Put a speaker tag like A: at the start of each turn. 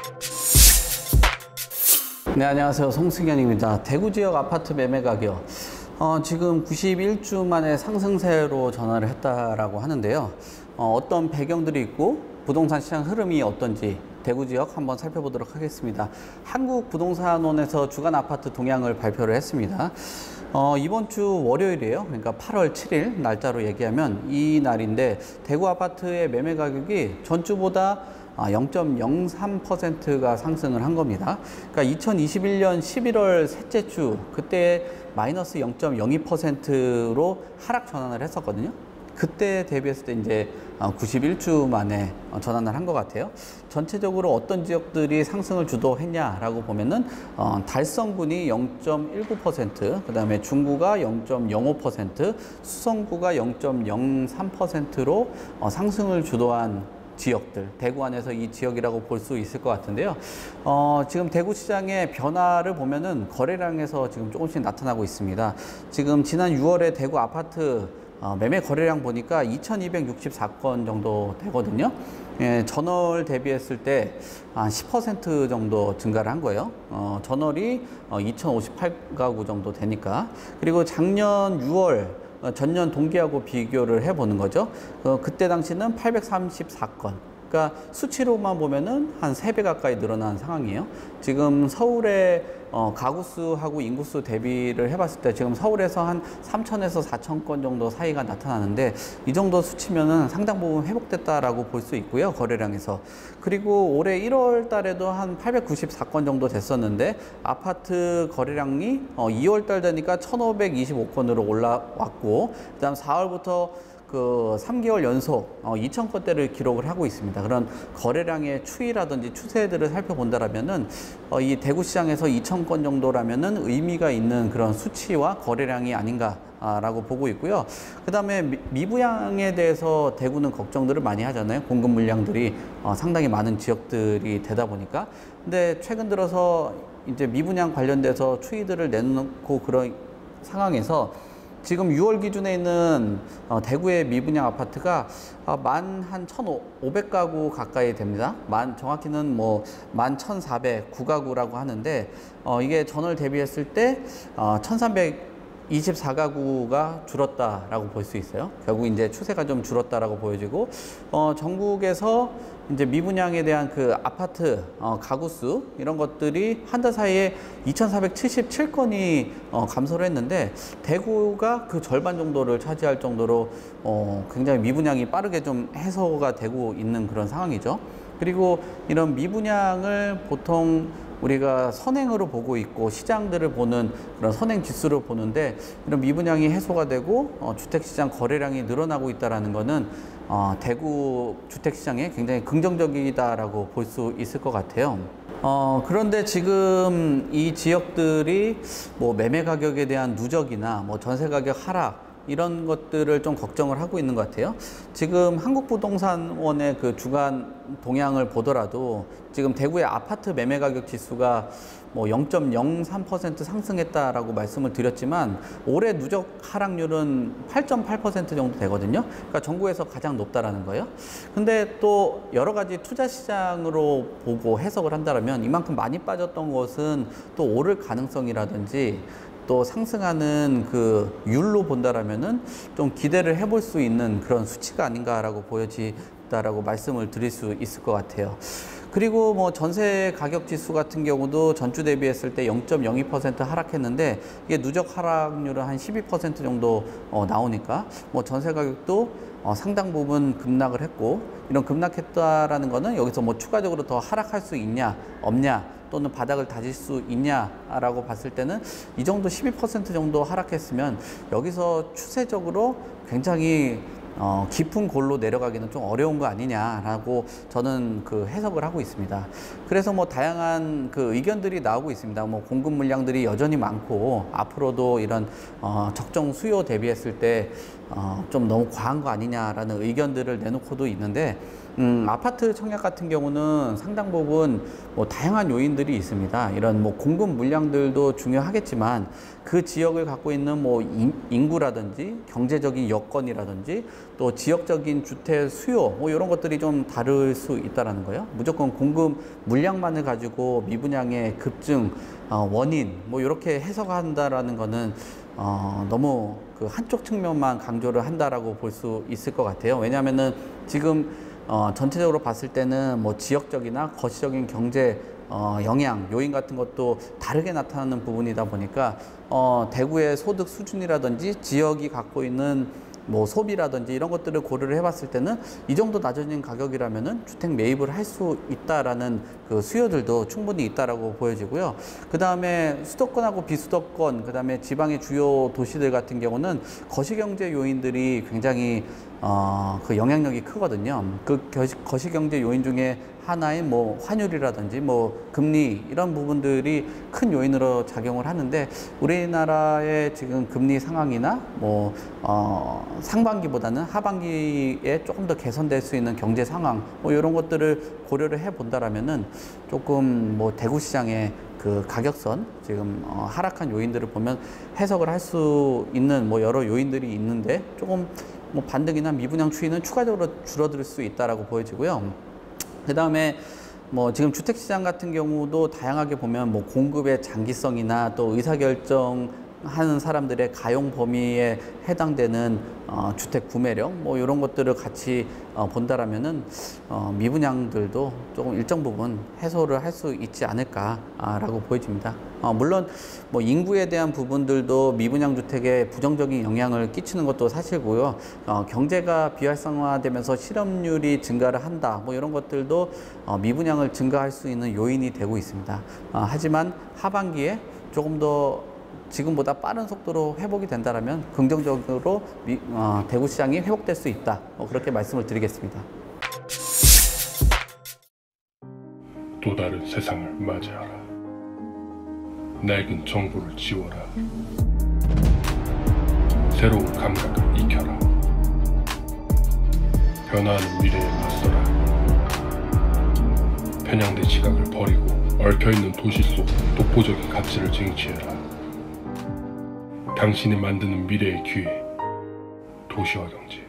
A: 네, 안녕하세요. 송승현입니다. 대구 지역 아파트 매매 가격 지금 91주 만에 상승세로 전환을 했다라고 하는데요. 어떤 배경들이 있고 부동산 시장 흐름이 어떤지 대구 지역 한번 살펴보도록 하겠습니다. 한국부동산원에서 주간 아파트 동향을 발표를 했습니다. 이번 주 월요일이에요. 그러니까 8월 7일 날짜로 얘기하면 이 날인데 대구 아파트의 매매 가격이 전주보다 0.03%가 상승을 한 겁니다. 그러니까 2021년 11월 셋째 주 그때 마이너스 0.02%로 하락 전환을 했었거든요. 그때 대비했을 때 이제 91주 만에 전환을 한 것 같아요. 전체적으로 어떤 지역들이 상승을 주도했냐라고 보면은 달성군이 0.19%, 그 다음에 중구가 0.05%, 수성구가 0.03%로 상승을 주도한 지역들, 대구 안에서 이 지역이라고 볼 수 있을 것 같은데요. 지금 대구 시장의 변화를 보면은 거래량에서 지금 조금씩 나타나고 있습니다. 지금 지난 6월에 대구 아파트 매매 거래량 보니까 2264건 정도 되거든요. 예, 전월 대비했을 때 한 10% 정도 증가를 한 거예요. 전월이 2058가구 정도 되니까. 그리고 작년 6월 전년 동기하고 비교를 해보는 거죠. 그때 당시는 834건. 그러니까 수치로만 보면은 한 3배 가까이 늘어난 상황이에요. 지금 서울의 가구 수하고 인구 수 대비를 해봤을 때 지금 서울에서 한 3,000에서 4,000건 정도 사이가 나타나는데 이 정도 수치면은 상당 부분 회복됐다라고 볼 수 있고요. 거래량에서. 그리고 올해 1월 달에도 한 894건 정도 됐었는데 아파트 거래량이 2월 달 되니까 1,525건으로 올라왔고 그다음 4월부터 그 3개월 연속 2,000건대를 기록을 하고 있습니다. 그런 거래량의 추이라든지 추세들을 살펴본다라면은 이 대구시장에서 2,000건 정도라면은 의미가 있는 그런 수치와 거래량이 아닌가라고 보고 있고요. 그 다음에 미분양에 대해서 대구는 걱정들을 많이 하잖아요. 공급 물량들이 상당히 많은 지역들이 되다 보니까. 근데 최근 들어서 이제 미분양 관련돼서 추이들을 내놓고 그런 상황에서 지금 6월 기준에 있는 대구의 미분양 아파트가 만 한 1,500가구 가까이 됩니다. 정확히는 뭐 11,409가구라고 하는데 이게 전월 대비했을 때 1,324가구가 줄었다라고 볼 수 있어요. 결국 이제 추세가 좀 줄었다라고 보여지고 전국에서 이제 미분양에 대한 그 아파트 가구 수 이런 것들이 한 달 사이에 2,477건이 감소를 했는데 대구가 그 절반 정도를 차지할 정도로 굉장히 미분양이 빠르게 좀 해소가 되고 있는 그런 상황이죠. 그리고 이런 미분양을 보통 우리가 선행으로 보고 있고 시장들을 보는 그런 선행 지수를 보는데 이런 미분양이 해소가 되고 주택시장 거래량이 늘어나고 있다는 것은 대구 주택시장에 굉장히 긍정적이다라고 볼 수 있을 것 같아요. 그런데 지금 이 지역들이 뭐 매매 가격에 대한 누적이나 뭐 전세 가격 하락 이런 것들을 좀 걱정을 하고 있는 것 같아요. 지금 한국부동산원의 그 주간 동향을 보더라도 지금 대구의 아파트 매매 가격 지수가 뭐 0.03% 상승했다라고 말씀을 드렸지만 올해 누적 하락률은 8.8% 정도 되거든요. 그러니까 전국에서 가장 높다라는 거예요. 근데 또 여러 가지 투자 시장으로 보고 해석을 한다면 이만큼 많이 빠졌던 것은 또 오를 가능성이라든지 또 상승하는 그 율로 본다라면은 좀 기대를 해볼 수 있는 그런 수치가 아닌가라고 보여지다라고 말씀을 드릴 수 있을 것 같아요. 그리고 뭐 전세 가격 지수 같은 경우도 전주 대비했을 때 0.02% 하락했는데 이게 누적 하락률은 한 12% 정도 나오니까 뭐 전세 가격도 상당 부분 급락을 했고 이런 급락했다라는 거는 여기서 뭐 추가적으로 더 하락할 수 있냐 없냐 또는 바닥을 다질 수 있냐라고 봤을 때는 이 정도 12% 정도 하락했으면 여기서 추세적으로 굉장히 깊은 골로 내려가기는 좀 어려운 거 아니냐라고 저는 그 해석을 하고 있습니다. 그래서 뭐 다양한 그 의견들이 나오고 있습니다. 뭐 공급 물량들이 여전히 많고 앞으로도 이런 적정 수요 대비했을 때 좀 너무 과한 거 아니냐라는 의견들을 내놓고도 있는데 아파트 청약 같은 경우는 상당 부분 뭐 다양한 요인들이 있습니다. 이런 뭐 공급 물량들도 중요하겠지만 그 지역을 갖고 있는 뭐 인구라든지 경제적인 여건이라든지 또 지역적인 주택 수요 뭐 이런 것들이 좀 다를 수 있다라는 거예요. 무조건 공급 물량만을 가지고 미분양의 급증 원인 뭐 이렇게 해석한다라는 거는 너무 그 한쪽 측면만 강조를 한다라고 볼 수 있을 것 같아요. 왜냐하면은 지금 전체적으로 봤을 때는 뭐 지역적이나 거시적인 경제 영향, 요인 같은 것도 다르게 나타나는 부분이다 보니까 대구의 소득 수준이라든지 지역이 갖고 있는 뭐 소비라든지 이런 것들을 고려를 해봤을 때는 이 정도 낮아진 가격이라면은 주택 매입을 할 수 있다라는 그 수요들도 충분히 있다라고 보여지고요. 그 다음에 수도권하고 비수도권, 그 다음에 지방의 주요 도시들 같은 경우는 거시경제 요인들이 굉장히 그 영향력이 크거든요. 그 거시경제 요인 중에 하나인 뭐 환율이라든지 뭐 금리 이런 부분들이 큰 요인으로 작용을 하는데 우리나라의 지금 금리 상황이나 뭐 상반기보다는 하반기에 조금 더 개선될 수 있는 경제 상황 뭐 이런 것들을 고려를 해 본다라면은 조금 뭐 대구 시장의 그 가격선 지금 하락한 요인들을 보면 해석을 할 수 있는 뭐 여러 요인들이 있는데 조금 뭐 반등이나 미분양 추이는 추가적으로 줄어들 수 있다라고 보여지고요. 그 다음에 뭐 지금 주택시장 같은 경우도 다양하게 보면 뭐 공급의 장기성이나 또 의사결정 하는 사람들의 가용 범위에 해당되는 주택 구매력 뭐 이런 것들을 같이 본다라면은 미분양들도 조금 일정 부분 해소를 할 수 있지 않을까라고 보여집니다. 물론 뭐 인구에 대한 부분들도 미분양 주택에 부정적인 영향을 끼치는 것도 사실고요. 경제가 비활성화되면서 실업률이 증가를 한다 뭐 이런 것들도 미분양을 증가할 수 있는 요인이 되고 있습니다. 하지만 하반기에 조금 더 지금보다 빠른 속도로 회복이 된다면 긍정적으로 대구 시장이 회복될 수 있다. 그렇게 말씀을 드리겠습니다.
B: 또 다른 세상을 맞이하라. 낡은 정보를 지워라. 새로운 감각을 익혀라. 변화하는 미래에 맞서라. 편향된 시각을 버리고 얽혀있는 도시 속 독보적인 가치를 쟁취해라. 당신이 만드는 미래의 기회, 도시와 경제.